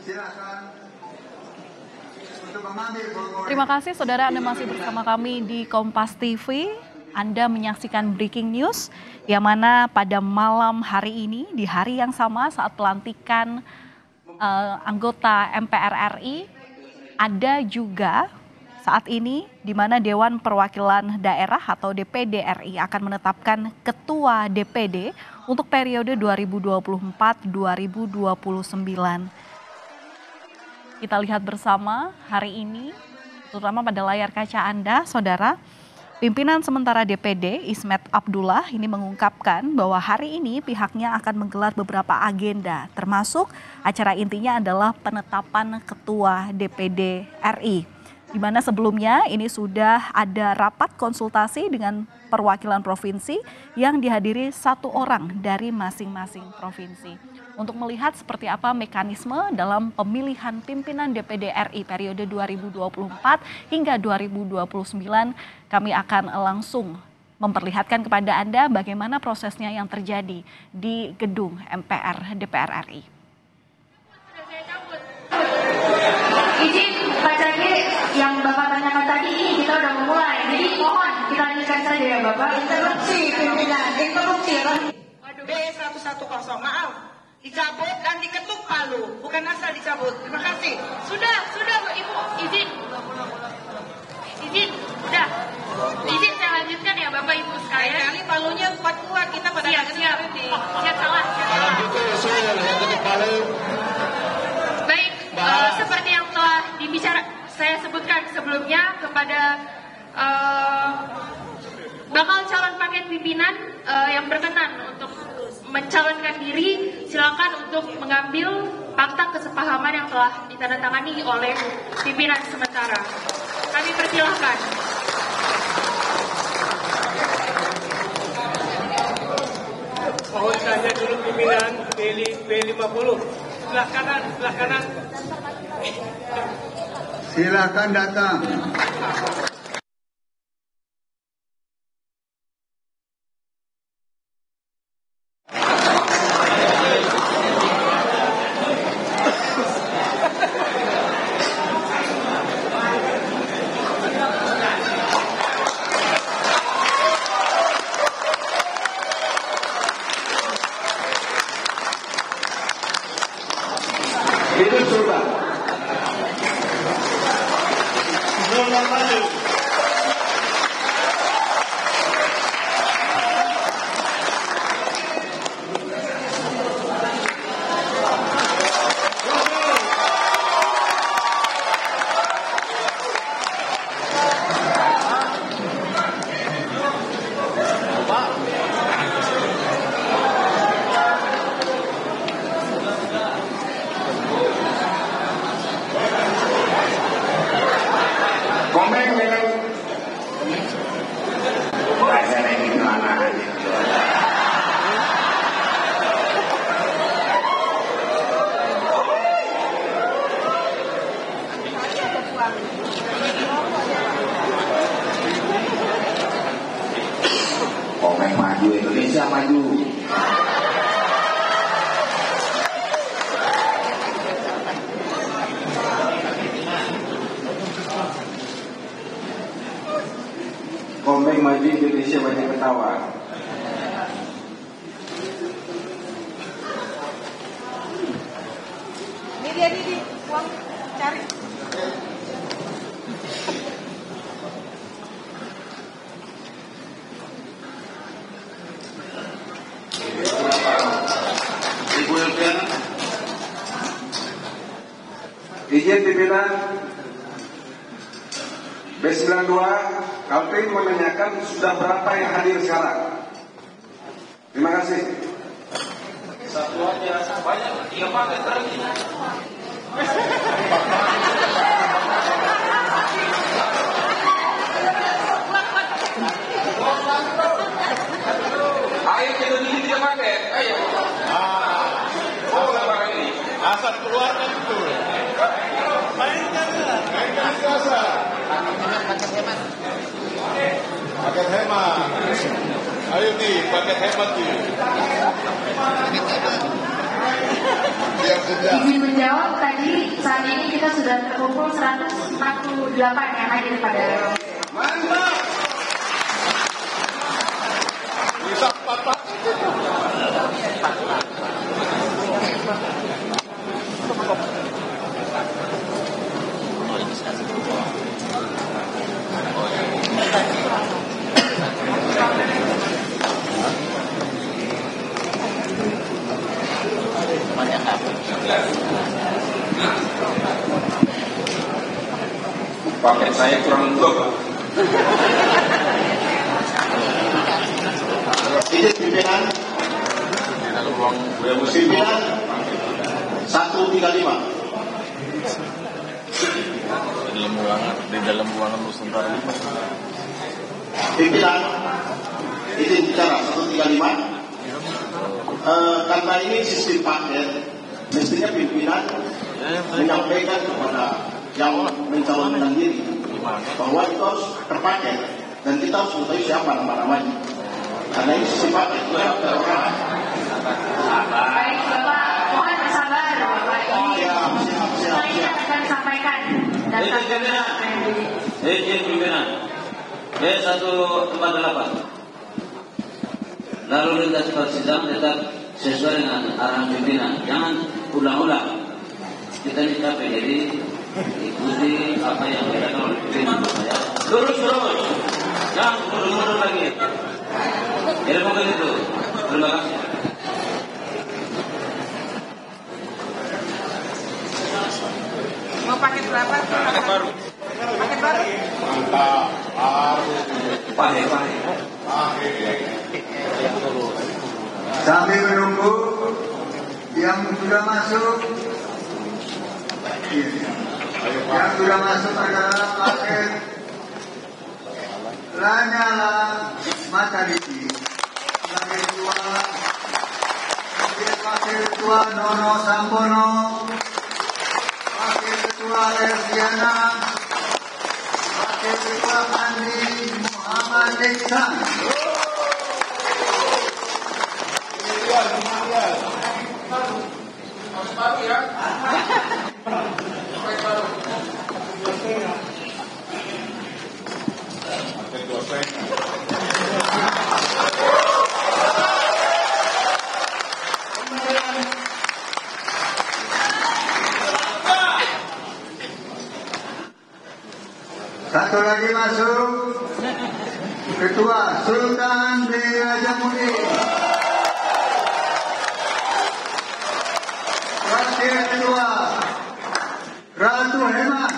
Silakan untuk mengambil formulir. Terima kasih saudara, Anda masih bersama kami di Kompas TV. Anda menyaksikan breaking news yang mana pada malam hari ini di hari yang sama saat pelantikan anggota MPR RI ada juga saat ini di mana Dewan Perwakilan Daerah atau DPD RI akan menetapkan ketua DPD untuk periode 2024-2029. Kita lihat bersama hari ini, terutama pada layar kaca Anda, saudara, pimpinan sementara DPD Ismet Abdullah ini mengungkapkan bahwa hari ini pihaknya akan menggelar beberapa agenda, termasuk acara intinya adalah penetapan ketua DPD RI. Di mana sebelumnya ini sudah ada rapat konsultasi dengan perwakilan provinsi yang dihadiri 1 orang dari masing-masing provinsi. Untuk melihat seperti apa mekanisme dalam pemilihan pimpinan DPD RI periode 2024 hingga 2029, kami akan langsung memperlihatkan kepada Anda bagaimana prosesnya yang terjadi di gedung MPR DPR RI. Izin Pak Cagi yang Bapak tanyakan tadi ini kita udah memulai. Jadi mohon kita lanjutkan saja ya Bapak. Interupsi pimpinan, interupsi. B110, maaf. Dicabut dan diketuk palu, bukan asal dicabut. Terima kasih. Sudah Bu Ibu, izin. Udah. Izin saya lanjutkan ya Bapak Ibu sekalian. Kali palunya kuat-kuat kita pada siap salah. Kalau gitu saya ketuk palu. Baik, seperti yang telah saya sebutkan sebelumnya kepada bakal calon paket pimpinan yang berkenan untuk mencalonkan diri, silakan untuk mengambil fakta kesepahaman yang telah ditandatangani oleh pimpinan sementara. Kami persilahkan. Mohon saja dulu pimpinan B50. Sebelah kanan. Silakan datang. Itu coba. Nomor maju. Komeng dengan bahasa ini gimana? Komeng maju, Indonesia maju. Komeng maju, Indonesia banyak ketawa. Ini dia di uang cari. Ibu Elvin, izin pimpinan B92, Kalvin menanyakan sudah berapa yang hadir sekarang. Terima kasih. Satu aja, banyak, 3 paket terus. Ayo kita dulu 3 paket, ayo. Oh, barang ini. Asal keluarkan itu. Mainkan biasa. Paket hemat. Ayo nih, paket hemat nih. Izin menjawab, tadi saat ini kita sudah terkumpul 148 yang hadir pada Mantap. Bisa 4. Paket saya kurang lengkap. Ini pimpinan pimpinan 135 di dalam ruangan Nusantara. pimpinan izin bicara 135. Karena ini sistem paket, mestinya pimpinan menyampaikan kepada yang mencalonkan diri bahwa itu harus terpaket dan kita harus mengetahui siapa nama-namanya. Karena ini sistem paket itu yang terorang. Baik Bapak, mohon bersabar Bapak. Ini saya akan sampaikan data Izin pimpinan B148 lalu lintas persidang tetap sesuai dengan arahan pimpinan, jangan ulang-ulang. Kita ini capek, jadi ikuti apa yang dikatakan oleh pimpinan. Lurus, jangan mundur lagi. Jadi mungkin itu. Terima kasih. Mau paket berapa? Paket baru. Paket baru? Mantap. Baru. Pakai. Sambil menunggu yang sudah masuk, yang sudah masuk adalah paket Lanyala Mataliti, paket ketua Nono Sampono, paket ketua Erdiana, paket ketua Andi Muhammad Iksan. Satu lagi masuk, Ketua Sultan bin Rajamuddin. Wakil Ketua Ratu Hemas.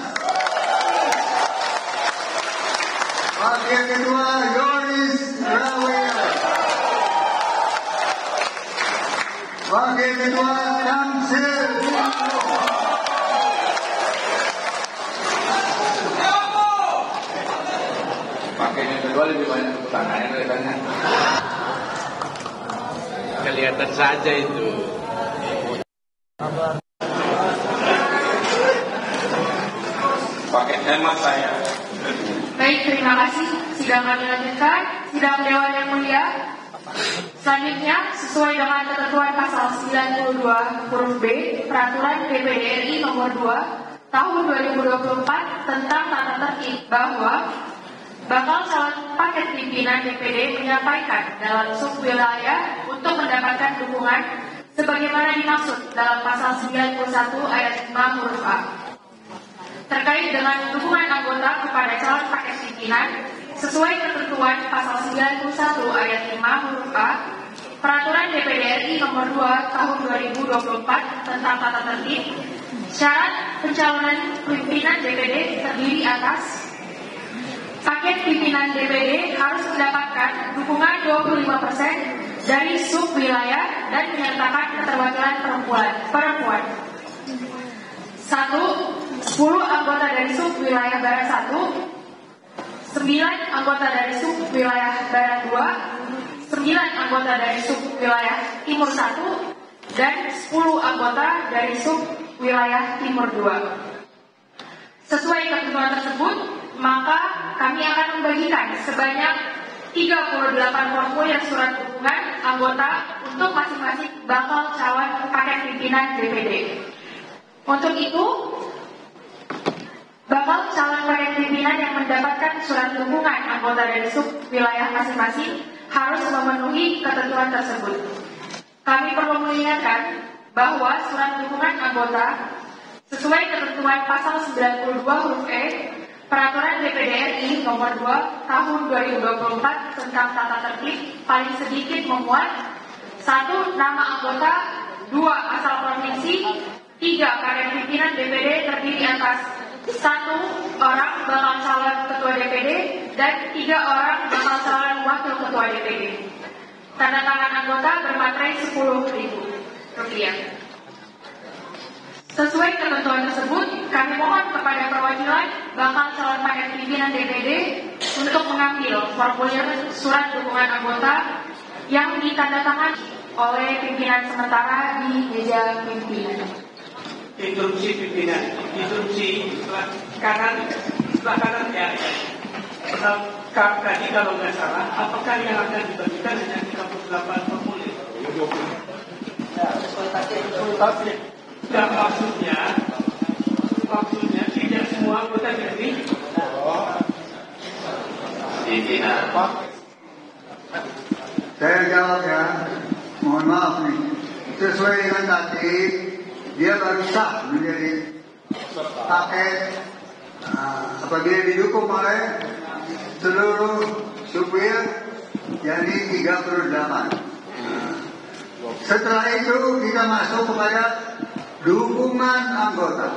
Wakil Ketua Yoris Rawil. Wakil Ketua Tamsil. Pakainya kedua lebih banyak tepuk tangannya daripada. Kelihatan saja itu. Pakai hemat saya. Baik, terima kasih. Sidang kami lanjutkan. Sidang Dewan yang Mulia. Selanjutnya, sesuai dengan ketentuan pasal 92 huruf B Peraturan DPD RI nomor 2 tahun 2024 tentang tata tertib bahwa bakal calon paket pimpinan DPD menyampaikan dalam subwilayah untuk mendapatkan dukungan sebagaimana dimaksud dalam pasal 91 ayat 5 huruf A. Terkait dengan dukungan anggota kepada calon paket pimpinan sesuai ketentuan pasal 91 ayat 5 huruf A Peraturan DPD RI nomor 2 tahun 2024 tentang tata tertib, syarat pencalonan pimpinan DPD terdiri atas paket pimpinan DPD harus mendapatkan dukungan 25% dari sub wilayah dan menyertakan keterwakilan perempuan. 1. 10 anggota dari sub wilayah Barat 1, 9 anggota dari sub wilayah Barat 2, 9 anggota dari sub wilayah Timur 1, dan 10 anggota dari sub wilayah Timur 2. Sesuai ketentuan tersebut, maka kami akan membagikan sebanyak 38 formulir surat dukungan anggota untuk masing-masing bakal calon paket pimpinan DPD. Untuk itu, bakal calon paket pimpinan yang mendapatkan surat dukungan anggota dari sub wilayah masing-masing harus memenuhi ketentuan tersebut. Kami perlu mengingatkan bahwa surat dukungan anggota sesuai ketentuan pasal 92 huruf E Peraturan DPD RI nomor 2 tahun 2024 tentang tata tertib paling sedikit memuat 1. Nama anggota, 2. Asal provinsi, 3. Kader pimpinan DPD terdiri atas 1 orang bakal calon ketua DPD dan 3 orang bakal calon wakil ketua DPD. Tanda tangan anggota bermaterai Rp10.000. Sesuai ketentuan tersebut, kami mohon kepada perwakilan bakal calon paket pimpinan DPD untuk mengambil formulir surat dukungan anggota yang ditandatangani oleh pimpinan sementara di meja pimpinan. Instruksi pimpinan, instruksi sebelah kanan ya. Tadi kalau nggak salah, apakah yang akan dibagikan hanya 38 formulir? Dan maksudnya tidak semua anggota jadi pimpinan. Saya jawab ya, mohon maaf nih. Sesuai dengan tadi, dia baru sah menjadi paket apabila didukung oleh seluruh supir, jadi 38. Setelah itu kita masuk kepada dukungan anggota.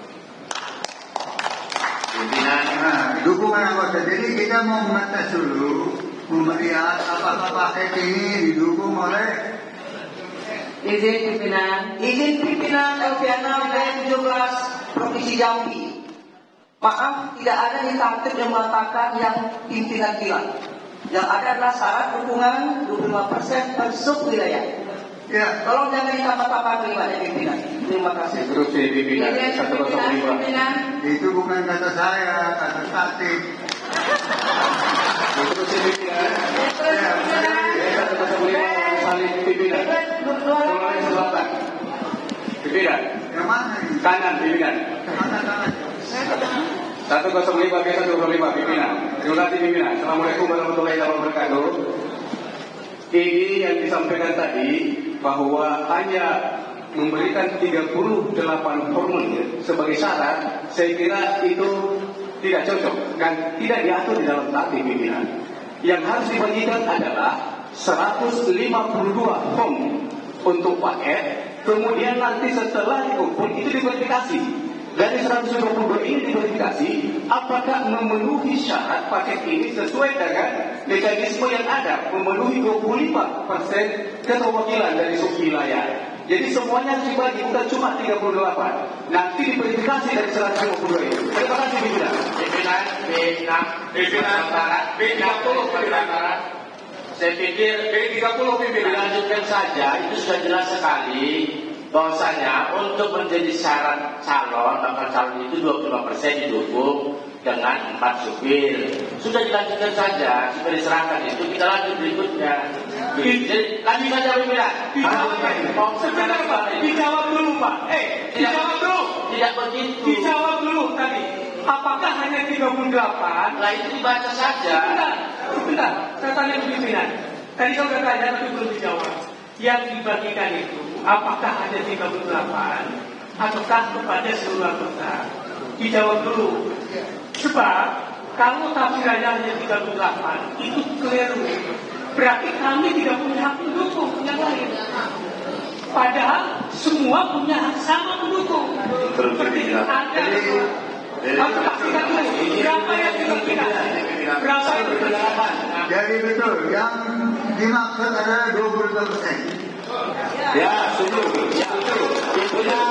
Dukungan anggota. Jadi kita mau mengetes dulu, melihat apakah paket ini didukung oleh izin pimpinan Elviana wilayah 17 Provinsi Jambi. Maaf, tidak ada di tertib yang mengatakan yang pimpinan bilang. Yang ada adalah syarat dukungan 25% per sub wilayah. ya. Tolong jangan ditambah-tambah kalimatnya pimpinan. Terima kasih. Instruksi pimpinan 105. Itu bukan kata saya, kata tatip. Instruksi pimpinan 105 saling pimpinan. Mulai selatan. Pimpinan. Yang mana ini? Kanan pimpinan. Kanan. 105 ke 125 pimpinan. Terima kasih pimpinan. Assalamualaikum warahmatullahi wabarakatuh. Ini yang disampaikan tadi bahwa hanya memberikan 38 formulir sebagai syarat, saya kira itu tidak cocok dan tidak diatur di dalam tatip pimpinan. Yang harus dibagikan adalah 152 form untuk paket, kemudian nanti setelah dikumpul itu diverifikasi. Dari 122 ini diverifikasi apakah memenuhi syarat paket ini sesuai dengan mekanisme yang ada, memenuhi 25% keterwakilan dari subwilayah. Jadi semuanya harus dibagi, bukan cuma 38. Nanti diverifikasi dari 152 ini. Terima kasih pimpinan. Pimpinan B30. Saya pikir B30 pimpinan lanjutkan saja, itu sudah jelas sekali bahwasanya untuk menjadi syarat calon, bakal calon itu 25% didukung dengan 4 supir. Sudah dilanjutkan saja, sudah diserahkan itu, kita lanjut berikutnya. Jadi lanjut saja pimpinan. Dijawab dulu Pak. Dijawab dulu. Tidak begitu. Dijawab dulu tadi. Apakah hanya 38? Lah itu dibaca saja. Sebentar. Saya tanya pimpinan. Tadi kau sudah tanya tapi belum dijawab. Yang dibagikan itu apakah ada 38 ataukah kepada seluruh anggota? Dijawab dulu. Sebab kalau tafsirannya hanya 38 itu keliru. Berarti kami tidak punya hak mendukung yang lain. Padahal semua punya hak sama mendukung. Seperti ada. Harus pastikan dulu berapa yang dibagikan. Berapa yang dibagikan. Jadi betul, yang dimaksud adalah 22%. Ya, setuju. Pimpinan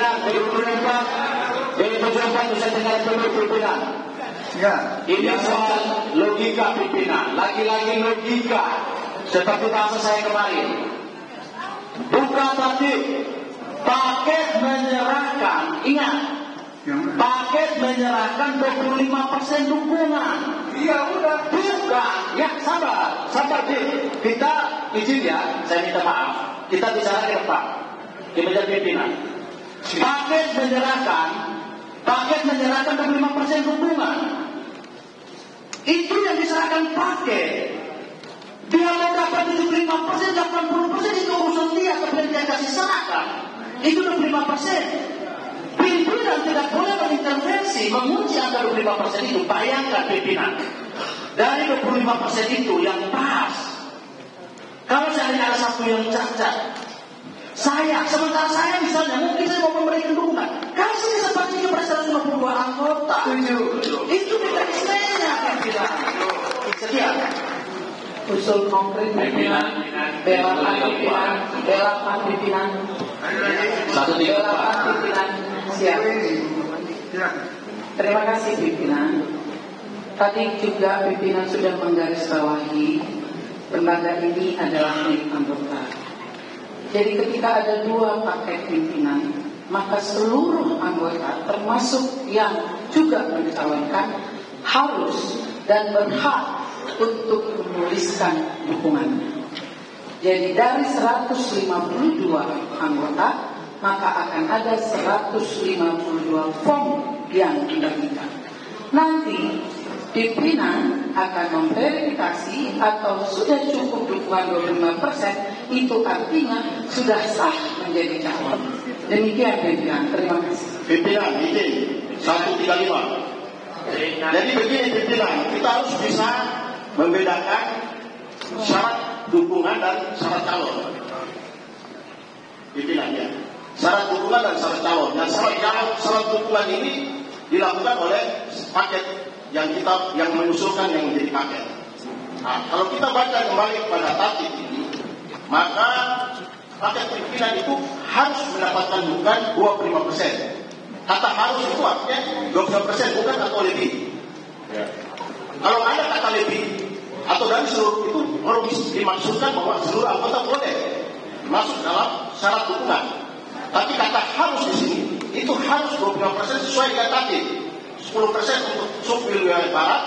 bisa dengar dulu pimpinan. Ya. Ini soal logika pimpinan, lagi-lagi logika. Seperti bahasa saya kemarin. Bukan tadi paket menyerahkan, ingat. Paket menyerahkan 25% dukungan. Iya udah. Bukan Bukan, ya sabar, kita izin ya, saya minta maaf, kita bicara ke depan, di meja pimpinan. Paket menyerahkan 25% dukungan. Itu yang diserahkan paket. Dia mau dapat 75%, 80% itu urusan dia, kemudian dia kasih serahkan. Itu 25%. Pimpinan tidak boleh mengintervensi, mengunci angka 25% itu. Bayangkan pimpinan, dari 25% itu yang pas. Kalau seandainya ada satu yang cacat, sementara saya misalnya, mungkin saya mau memberikan dukungan. Kasih kesempatan kepada 152 anggota. Itu mekanismenya, pimpinan. Sekian. Usul konkret pimpinan, belakan pimpinan, siap. Terima kasih pimpinan. Tadi juga pimpinan sudah menggarisbawahi lembaga ini adalah milik anggota. Jadi ketika ada 2 paket pimpinan, maka seluruh anggota termasuk yang juga mencalonkan harus dan berhak untuk menuliskan dukungannya. Jadi dari 152 anggota, maka akan ada 152 form yang dibagikan. Nanti pimpinan akan memverifikasi atau sudah cukup dukungan 25%, itu artinya sudah sah menjadi calon. Demikian pimpinan, terima kasih. Pimpinan, izin 135. Jadi begini pimpinan, kita harus bisa membedakan syarat dukungan dan syarat calon. Pimpinan ya, syarat dukungan dan syarat calon. Dan syarat dukungan ini dilakukan oleh paket yang mengusulkan yang menjadi paket. Nah, kalau kita baca kembali kepada tatib ini, maka paket pimpinan itu harus mendapatkan dukungan 25%. Kata harus itu artinya 25%, bukan atau lebih. Ya. Kalau ada kata lebih atau dari seluruh itu perlu dimaksudkan bahwa seluruh anggota boleh masuk dalam syarat dukungan. Tapi kata harus di sini itu harus 25% sesuai dengan tatib. 10% untuk subwil wilayah barat,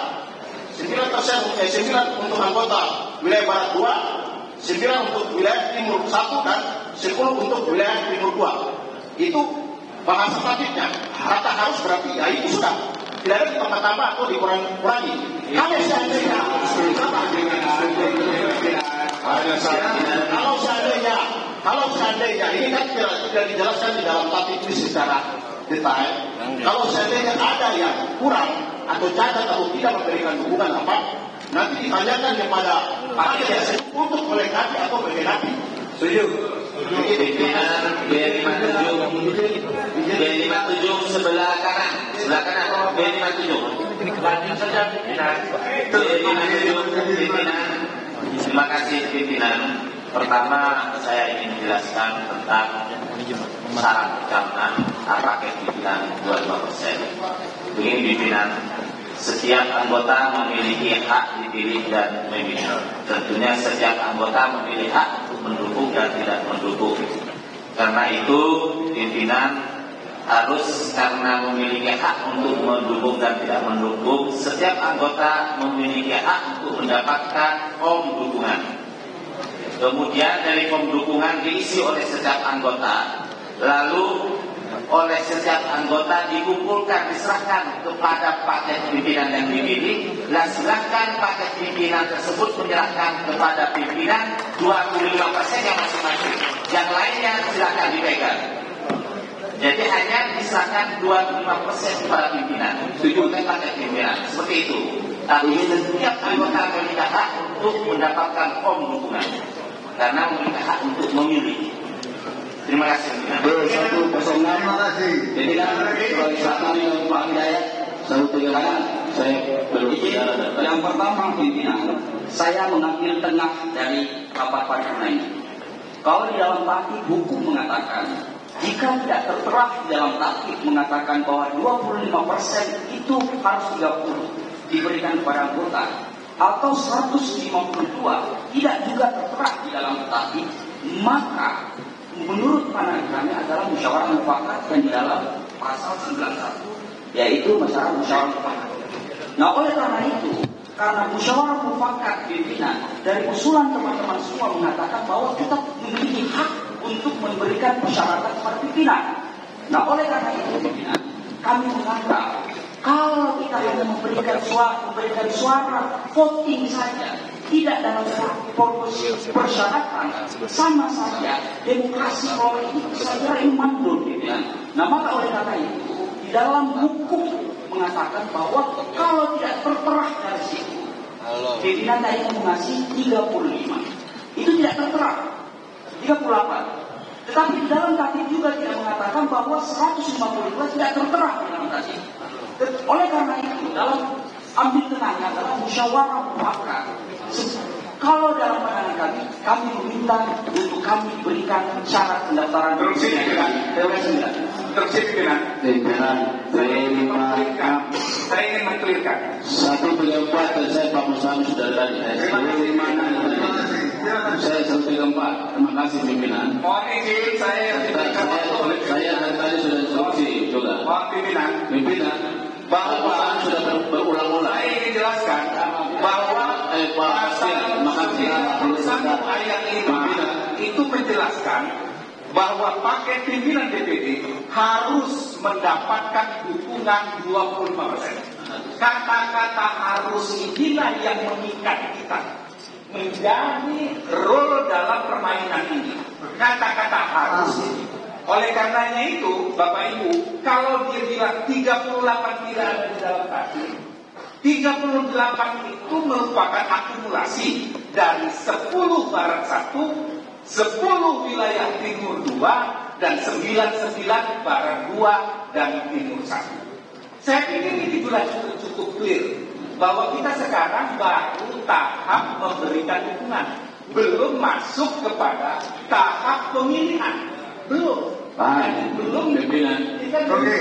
9% untuk anggota wilayah barat 2, 9 untuk wilayah timur 1 dan 10 untuk wilayah timur 2. Itu bahasa tatibnya. Kata harus berarti ya itu sudah. Tidak ada ditambah-tambah atau dikurangi. Kalau seandainya ini kan tidak dijelaskan di dalam tatib ini secara detail. Kalau seandainya ada yang kurang atau cacat atau tidak memberikan dukungan apa, nanti ditanyakan kepada paket untuk melengkapi atau menggenapi. Setuju. B57 sebelah kanan B57. Lanjut saja pimpinan. Pimpinan. Terima kasih pimpinan. Pertama saya ingin menjelaskan tentang syarat pencalonan paket pimpinan 25%. Begini pimpinan, setiap anggota memiliki hak dipilih dan memilih. Tentunya setiap anggota memilih hak untuk mendukung dan tidak mendukung. Karena itu pimpinan harus karena memiliki hak untuk mendukung dan tidak mendukung, setiap anggota memiliki hak untuk mendapatkan form dukungan. Kemudian dari form dukungan diisi oleh setiap anggota, lalu oleh setiap anggota dikumpulkan, diserahkan kepada paket pimpinan yang dipilih. Dan silakan paket pimpinan tersebut menyerahkan kepada pimpinan 25% yang masing-masing. Yang lainnya silakan dipegang. Jadi hanya diserahkan 25% kepada pimpinan. Setuju dengan paket pimpinan seperti itu. Tapi setiap anggota memiliki hak untuk mendapatkan form dukungan karena memiliki hak untuk memilih. Terima kasih. Terima kasih. Jadi kan sebagai satu yang Pak Hidayat, saya berbicara. Yang pertama pimpinan, saya mengambil tengah dari rapat paripurna ini. Kalau di dalam tatib hukum mengatakan, jika tidak tertera di dalam tatib mengatakan bahwa 25% itu harus 30 diberikan kepada anggota, atau 152 tidak juga tertera di dalam tatib, maka menurut pandangan kami adalah musyawarah mufakat yang di dalam pasal 91, yaitu musyawarah mufakat. Nah oleh karena itu karena musyawarah mufakat pimpinan dari usulan teman-teman semua mengatakan bahwa kita memiliki hak untuk memberikan persyaratan kepada pimpinan. Nah, oleh karena itu pimpinan, kami menganggap kalau kita hanya memberikan suara voting saja, tidak dalam persyaratan, sama saja demokrasi kalau ini saya kira ini mandul, pimpinan. Nah, maka oleh karena itu di dalam hukum mengatakan bahwa kalau tidak tertera dari situ, pimpinan hanya mengasih 35. Itu tidak tertera. 38. Tetapi di dalam tatib juga tidak mengatakan bahwa 152 tidak tertera di dalam tatib. Oleh karena itu, dalam ambil tenangnya dalam musyawarah mufakat, kalau dalam pandangan kami meminta untuk kami berikan syarat pendaftaran Saya ingin mengklirkan. 134 dan saya Pak Musami sudah tadi. Saya 134. Terima kasih pimpinan. Mohon izin saya tadi sudah instruksi juga. Pimpinan. Bahwa sudah berulang-ulang. Saya ingin jelaskan bahwa pasal ayat 5 itu menjelaskan bahwa paket pimpinan DPD harus mendapatkan dukungan 25%. Kata-kata harus inilah yang mengikat kita menjadi role dalam permainan ini. Kata-kata harus. Oleh karenanya itu, Bapak Ibu, kalau dia bilang 38 tidak ada di dalam tatib, 38 itu merupakan akumulasi dari 10 Barat 1, 10 wilayah Timur 2, dan 99 Barat 2 dan Timur 1. Saya pikir ini sudah cukup clear bahwa kita sekarang baru tahap memberikan dukungan, belum masuk kepada tahap pemilihan, belum. Belum pimpinan. Oke.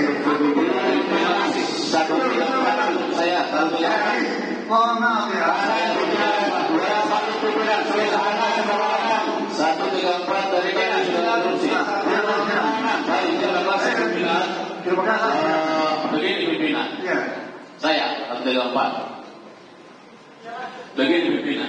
Saya mohon maaf ya. 134 dari kami sudah instruksi. Terima kasih. Begini pimpinan. Ya. Saya 134. Begini pimpinan.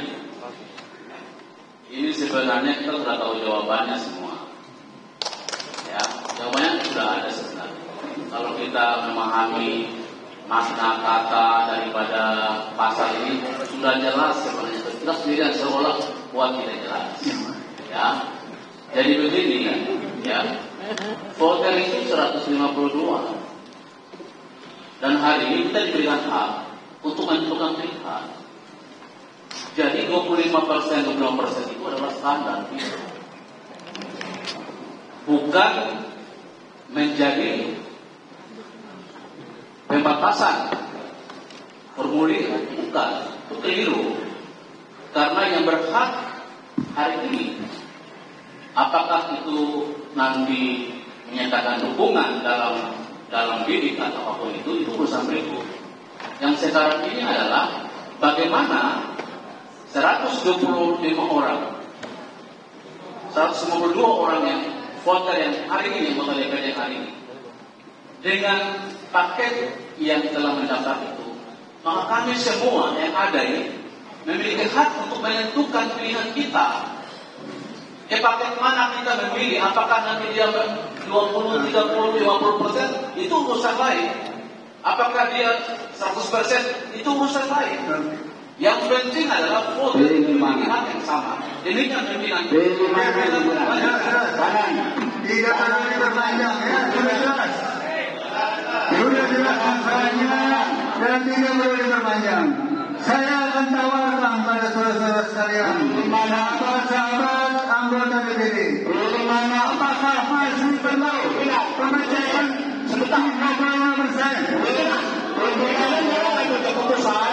Ini sebenarnya kita sudah tahu jawabannya semua. Ya, jawabannya sudah ada sebenarnya. Kalau kita memahami makna kata daripada pasal ini sudah jelas sebenarnya. Kita sendiri seolah buat tidak jelas. Ya, jadi begini ya. Voter itu 152 dan hari ini kita diberikan hak untuk menentukan pilihan. Jadi 25% itu adalah standar. Bukan menjadi pembatasan formulir, bukan, itu keliru. Karena yang berhak hari ini, apakah itu nanti menyatakan dukungan dalam bidik atau apapun itu urusan berikut. Yang sekarang ini adalah bagaimana 125 orang, 152 orang yang voter yang hari ini, voter DPD hari ini, dengan paket yang telah mendaftar itu, maka kami semua yang ada ini memiliki hak untuk menentukan pilihan kita. Paket mana kita memilih? Apakah nanti dia 20, 30, 50%? Itu urusan lain. Apakah dia 100%? Itu urusan lain. Yang penting adalah voter pilihan yang sama. Demikian pimpinan. Tidak perlu diperpanjang ya, sudah jelas. Sudah jelas masalahnya dan tidak perlu diperpanjang. Saya akan tawarkan pada saudara-saudara sekalian, sahabat anggota DPD, apakah masih perlu pengecekan sebentar 25%? Keputusan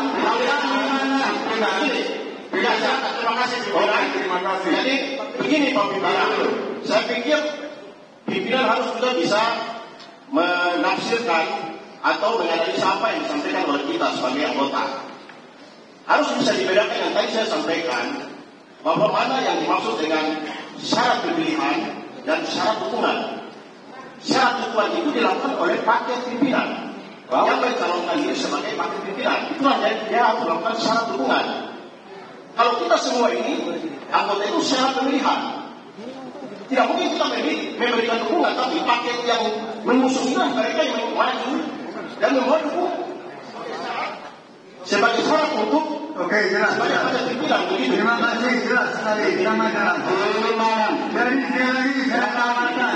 Terima kasih. Jadi begini Pak Pimpinan, saya pikir pimpinan harus juga bisa menafsirkan atau menganalisa apa yang disampaikan oleh kita sebagai anggota. Harus bisa dibedakan yang tadi saya sampaikan bahwa mana yang dimaksud dengan syarat pemilihan dan syarat dukungan. Syarat dukungan itu dilakukan oleh paket pimpinan. yang mencalonkan diri sebagai wakil pimpinan. Itulah dia harus melakukan syarat dukungan. Kalau kita semua ini anggota itu syarat pemilihan. Tidak mungkin kita memberikan dukungan, tapi paket yang mengusungnya mereka yang maju dan membuat dukungan sebagai syarat untuk jelas. sebagai pimpinan begitu. Terima kasih, jelas sekali. Sama jalan. Jadi sekali lagi saya tawarkan.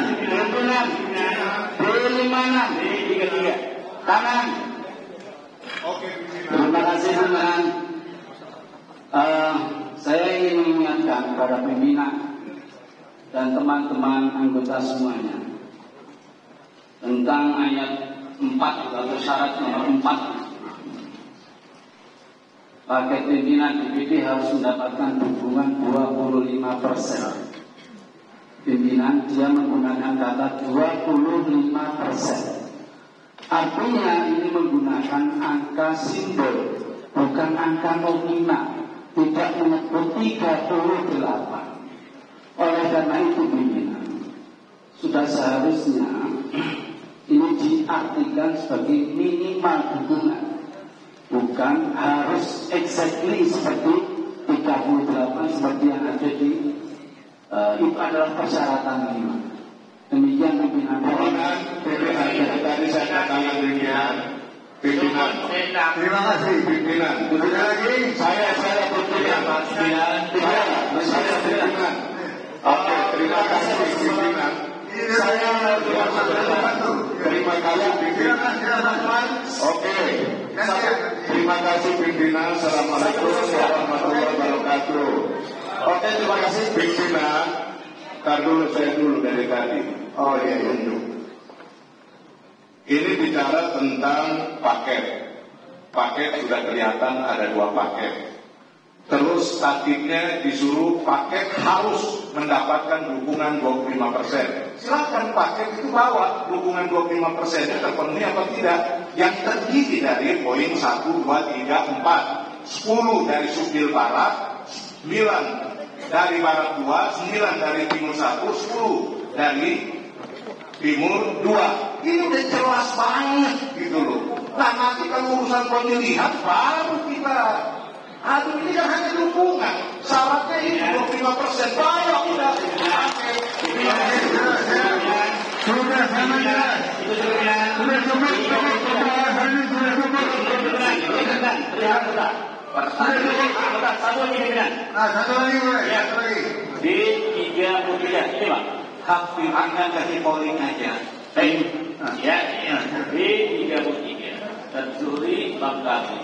Pimpinan. Tangan. Terima kasih teman. Saya ingin mengingatkan kepada pimpinan dan teman-teman anggota semuanya tentang ayat 4 atau syarat nomor 4. Paket pimpinan DPD harus mendapatkan dukungan 25%. Pimpinan dia menggunakan kata 25%. Artinya ini menggunakan angka simbol, bukan angka nominal. Tidak menyebut 38. Oleh karena itu pimpinan sudah seharusnya ini diartikan sebagai minimal dukungan, bukan harus exactly seperti 38 seperti yang ada di itu adalah persyaratan minimal. Demikian pimpinan. Tadi saya katakan demikian. Pimpinan. Terima kasih. Pimpinan. Sekali lagi Saya berpikir pimpinan. Oke, terima kasih pimpinan. Saya terima kasih pimpinan. Oke. Terima kasih pimpinan. Assalamualaikum warahmatullahi wabarakatuh. Oke, terima kasih pimpinan. Ntar dulu saya dari tadi. Oh iya, unjuk. Ini bicara tentang paket. Paket sudah kelihatan ada 2 paket. Terus taktiknya disuruh paket harus mendapatkan dukungan 25%. Silakan paket itu bawa dukungan 25%-nya terpenuhi atau tidak. Yang terdiri dari poin 1, 2, 3, 4. 10 dari Subdil Barat, 9 dari Barat 2, 9 dari Timur 1, 10 dari Timur 2. Ini udah jelas banget gitu loh. Nah nanti kalau urusan pemilihan baru kita. Aduh ini kan hanya dukungan. Syaratnya ini 25%. Baru kita. sudah sama jelas. Sudah cukup. Satu lagi. Di 33 ini Pak. Hak pimpinan kasih polling aja. Baik. Ya. Di 33 tersuri Bang Gabi.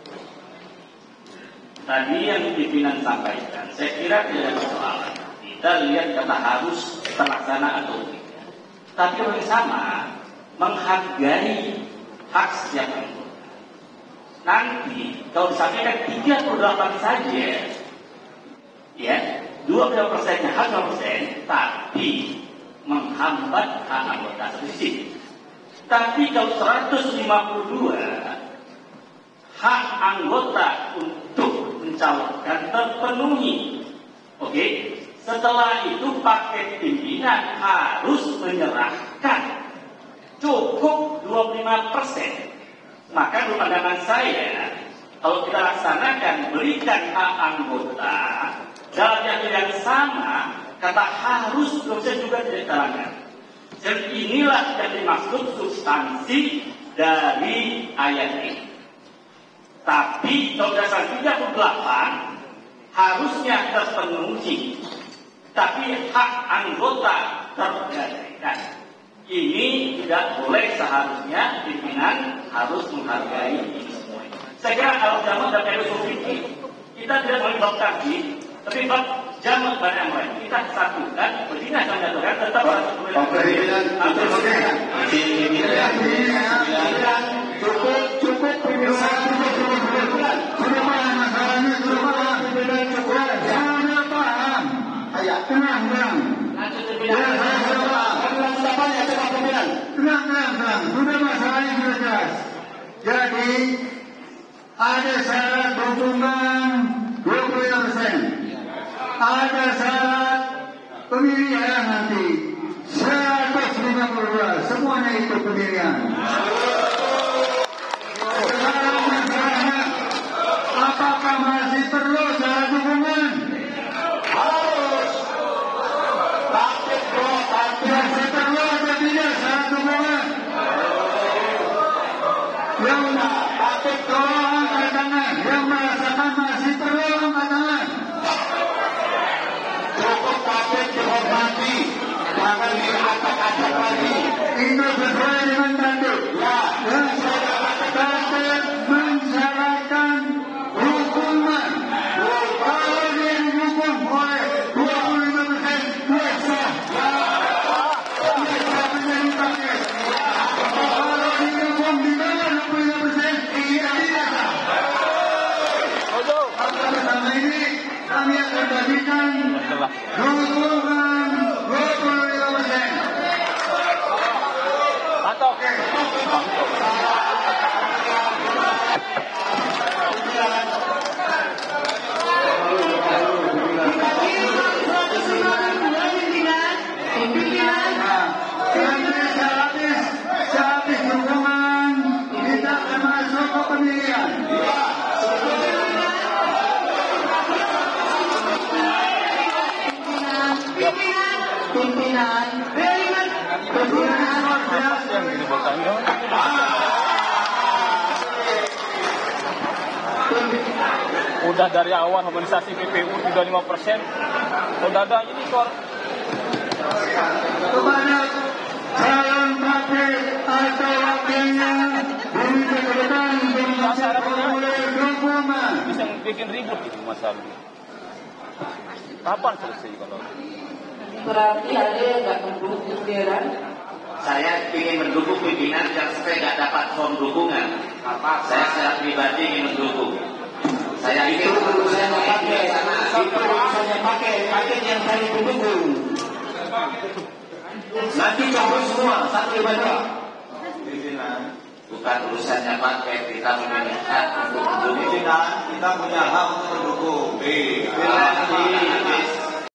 Tadi yang pimpinan sampaikan, saya kira tidak ada persoalan. Kita lihat kata harus terlaksana atau tidak. Tapi yang sama menghargai hak setiap anggota. Nanti kalau disampaikan 38 saja, ya 20%-nya hak 20%, tapi menghambat hak anggota sedikit. Tapi kalau 152 hak anggota untuk mencalonkan terpenuhi. Oke, setelah itu paket pimpinan harus menyerahkan cukup 25%. Maka menurut pandangan saya, kalau kita laksanakan berikan hak anggota dalam yang sama, kata harus bisa juga tidak terangkan. Dan inilah yang dimaksud substansi dari ayat ini. Tapi kalau dasar 38 harusnya terpenuhi, tapi hak anggota tergadaikan. Ini tidak boleh, seharusnya pimpinan harus menghargai ini semua. Saya kira kalau zaman dan filosofi kita tidak boleh berkaji, tapi zaman banyak yang lain kita satukan, berdina saja tetap harus cukup sudah paham. Tenang. Tenang. Sudah masalahnya sudah jelas. Jadi ada syarat dukungan 25%. Ada syarat pemilihan nanti 152. Semuanya itu pemilihan. Sekarang masalahnya, apakah masih perlu syarat dukungan? Harus. Tapi Masih perlu atau tidak syarat dukungan? Yang tolong angkat tangan. Yang merasakan masih perlu angkat tangan. cukup tapi dihormati. Jangan diacak-acak lagi. Itu sesuai dengan tanduk. Ya. Tatip mensyaratkan hukuman. Kalau dia dihukum oleh 25%, dia sah. Dia sah menjadi paket. Kalau dihukum di bawah 25%, dia tidak sah. Maka bersama ini kami akan bagikan hukuman 25%. Oke. Sehabis dukungan, kita akan masuk ke pemilihan. Pimpinan. Udah dari awal organisasi PPU 35%, saudara ini kok Kepada calon paket atau wakilnya diminta kebetulan untuk memperoleh dukungan. bisa bikin ribut itu masalah. Kapan selesai kalau? Berarti ada yang nggak mendukung pimpinan. Saya ingin mendukung pimpinan yang saya nggak dapat form dukungan. Saya secara pribadi ingin mendukung. Saya Itu ingin urusannya pakai. Itu urusannya pakai yang saya dukung. Nanti cabut semua satu baju. bukan urusannya paket, kita memilih hak untuk mendukung. Kita punya hak untuk mendukung.